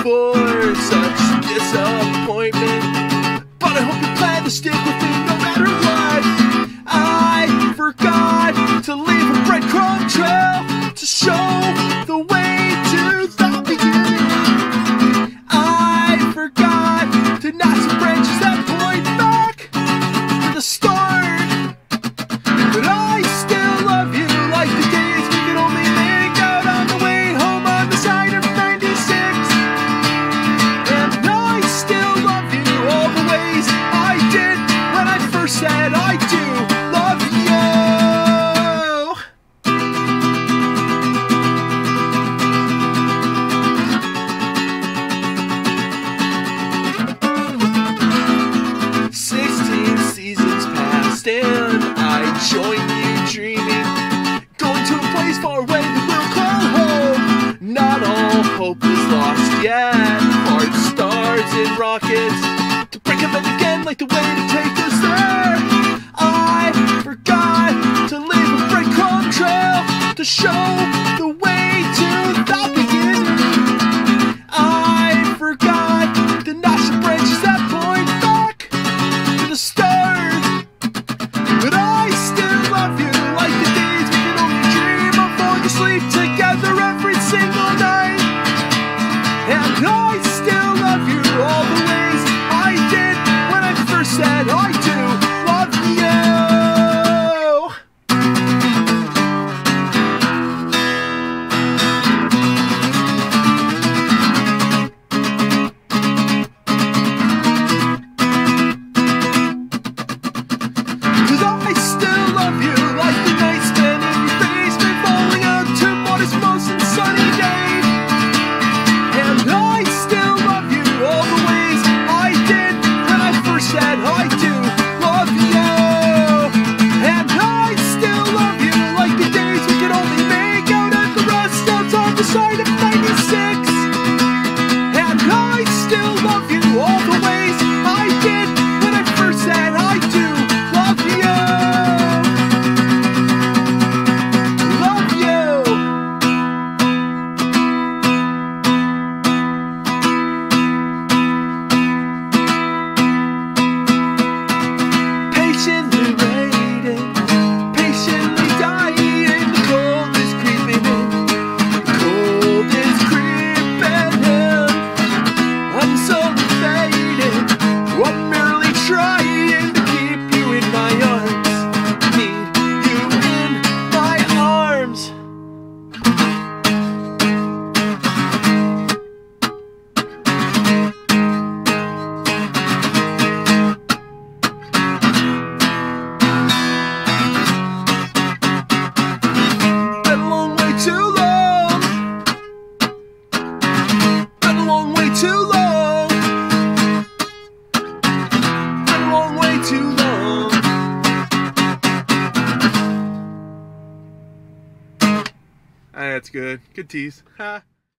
for such disappointment, but I hope you plan to stick with me no matter what. I forgot to leave a breadcrumb trail to show the way to the beginning. I forgot to notch some branches that point back to the start, but I still love you like the days we could only make out on the way home on the side of 96. And I still love you all the ways I did when I first said I do love you. 16 seasons passed and I joined you dreaming, going to a place far away that we'll call home. Not all hope is lost yet. Hearts, stars, and rockets to break them again like the way to take us there. I forgot to leave a breadcrumb trail to show the way to the beginning. I forgot to notch the branches that point back to the start, but I still love you like the days we could only dream of falling asleep together every single night. And I still love you all the ways I did when I first said I do love you. Cause I still love you like the night spent in your basement, falling out to what is most in sunny day. And I still love you all the ways I did when I first said I do love you. And I still love you like the days we could only make out at the rest stops on the side of 96. And I still love you all the ways I did when I first said I do love you. Love you. Patiently waiting, patiently dying. The cold is creeping in, the cold is creeping in. I'm so faded, I'm merely trying to keep you in my arms. Need you in my arms. Been a long way too long. Been a long way too long. Been a long way too long. That's good. Good tease. Ha.